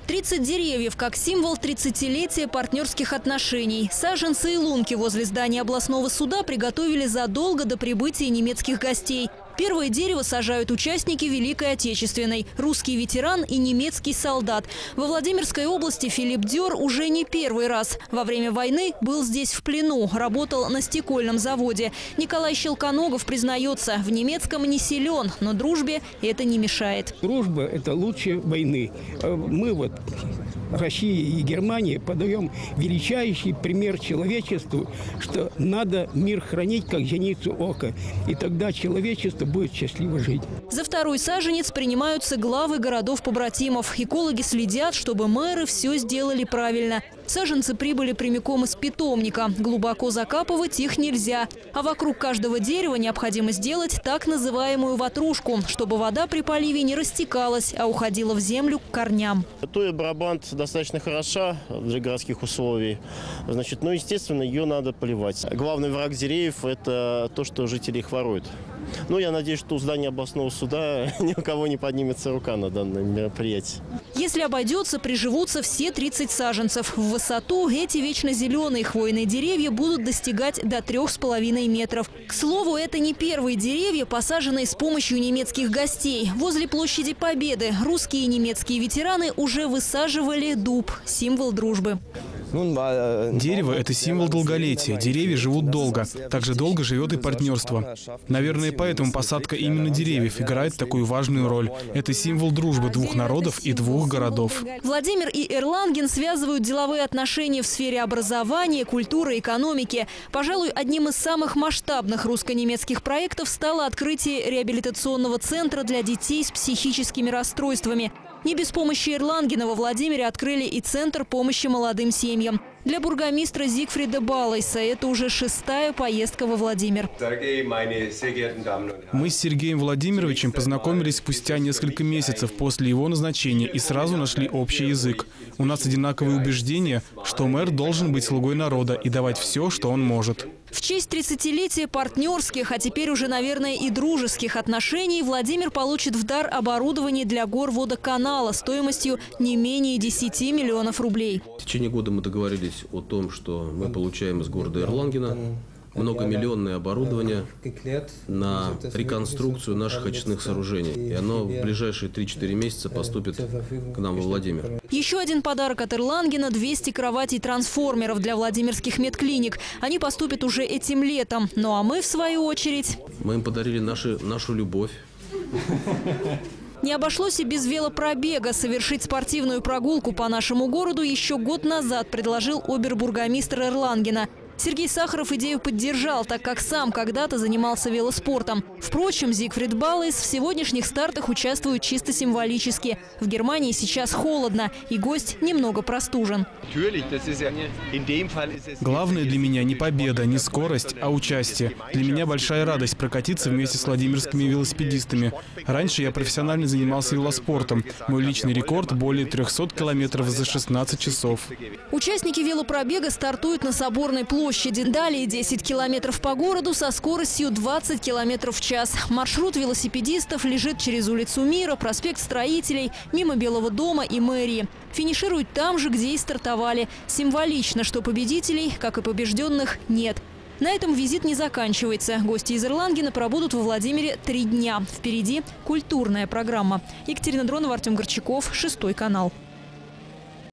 30 деревьев как символ 30-летия партнерских отношений. Саженцы и лунки возле здания областного суда приготовили задолго до прибытия немецких гостей. Первое дерево сажают участники Великой Отечественной – русский ветеран и немецкий солдат. Во Владимирской области Филипп Дёр уже не первый раз. Во время войны был здесь в плену, работал на стекольном заводе. Николай Щелконогов признается, в немецком не силен, но дружбе это не мешает. Дружба – это лучше войны. Мы Россия и Германия подаем величайший пример человечеству, что надо мир хранить, как зеницу ока. И тогда человечество будет счастливо жить. За второй саженец принимаются главы городов-побратимов. Экологи следят, чтобы мэры все сделали правильно. Саженцы прибыли прямиком из питомника. Глубоко закапывать их нельзя. А вокруг каждого дерева необходимо сделать так называемую ватрушку, чтобы вода при поливе не растекалась, а уходила в землю к корням. Туя Брабант достаточно хороша для городских условий. Значит, естественно, ее надо поливать. Главный враг деревьев – это то, что жители их воруют. Я надеюсь, что у здания областного суда ни у кого не поднимется рука на данное мероприятие. Если обойдется, приживутся все 30 саженцев. В высоту эти вечно зеленые хвойные деревья будут достигать до 3,5 метров. К слову, это не первые деревья, посаженные с помощью немецких гостей. Возле площади Победы русские и немецкие ветераны уже высаживали дуб – символ дружбы. Дерево – это символ долголетия. Деревья живут долго. Также долго живет и партнерство. Наверное, поэтому посадка именно деревьев играет такую важную роль. Это символ дружбы двух народов и двух городов. Владимир и Эрланген связывают деловые отношения в сфере образования, культуры, экономики. Пожалуй, одним из самых масштабных русско-немецких проектов стало открытие реабилитационного центра для детей с психическими расстройствами. Не без помощи Эрлангена во Владимире открыли и Центр помощи молодым семьям. Для бургомистра Зигфрида Балайса это уже 6-я поездка во Владимир. Мы с Сергеем Владимировичем познакомились спустя несколько месяцев после его назначения и сразу нашли общий язык. У нас одинаковые убеждения, что мэр должен быть слугой народа и давать все, что он может. В честь 30-летия партнерских, а теперь уже, наверное, и дружеских отношений, Владимир получит в дар оборудование для горводоканала стоимостью не менее 10 миллионов рублей. В течение года мы договорились о том, что мы получаем из города Эрлангена многомиллионное оборудование на реконструкцию наших очистных сооружений. И оно в ближайшие 3-4 месяца поступит к нам во Владимир. Еще один подарок от Эрлангена – 200 кроватей-трансформеров для владимирских медклиник. Они поступят уже этим летом. Ну а мы, в свою очередь… Мы им подарили нашу любовь. Не обошлось и без велопробега. Совершить спортивную прогулку по нашему городу еще год назад предложил обербургомистр Эрлангена. Сергей Сахаров идею поддержал, так как сам когда-то занимался велоспортом. Впрочем, Зигфрид Балайс в сегодняшних стартах участвует чисто символически. В Германии сейчас холодно, и гость немного простужен. Главное для меня не победа, не скорость, а участие. Для меня большая радость прокатиться вместе с владимирскими велосипедистами. Раньше я профессионально занимался велоспортом. Мой личный рекорд – более 300 километров за 16 часов. Участники велопробега стартуют на Соборной площади. Далее 10 километров по городу со скоростью 20 километров в час. Маршрут велосипедистов лежит через улицу Мира, проспект Строителей, мимо Белого дома и мэрии. Финишируют там же, где и стартовали. Символично, что победителей, как и побежденных, нет. На этом визит не заканчивается. Гости из Эрлангена пробудут во Владимире 3 дня. Впереди культурная программа. Екатерина Дронова, Артем Горчаков, 6 канал.